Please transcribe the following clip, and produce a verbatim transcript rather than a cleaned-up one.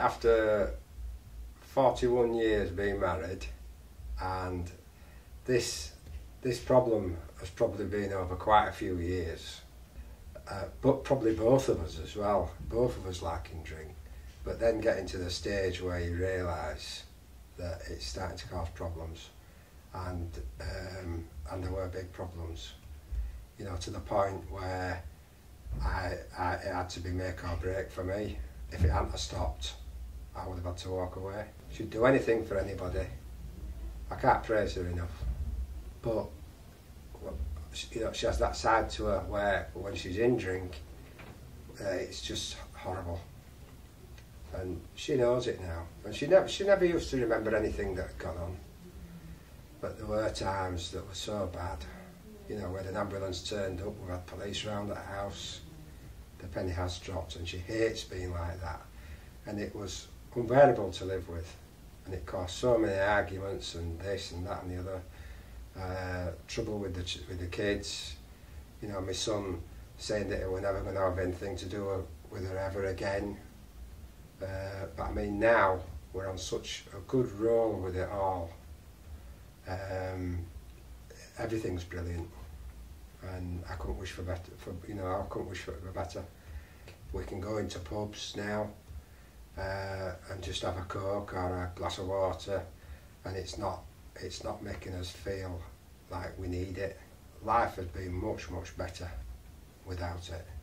after forty-one years being married, and this this problem has probably been over quite a few years, uh, but probably both of us as well, both of us liking drink, but then getting to the stage where you realise that it's starting to cause problems, and um, and there were big problems, you know, to the point where I, I it had to be make or break for me. If it hadn't have stopped, I would have had to walk away. She'd do anything for anybody. I can't praise her enough. But, you know, she has that side to her where when she's in drink, uh, it's just horrible. And she knows it now. And she never, she never used to remember anything that had gone on. But there were times that were so bad. You know, when an ambulance turned up, we had police round at the house. The penny has dropped, and she hates being like that. And it was unbearable to live with. And it caused so many arguments and this and that and the other. Uh, trouble with the with the kids. You know, my son saying that he was never going to have anything to do with her ever again. Uh, but I mean, now we're on such a good roll with it all. Um, everything's brilliant, and I couldn't wish for better. For you know, I couldn't wish for better. We can go into pubs now uh, and just have a Coke or a glass of water, and it's not it's not making us feel like we need it. Life has been much much better without it.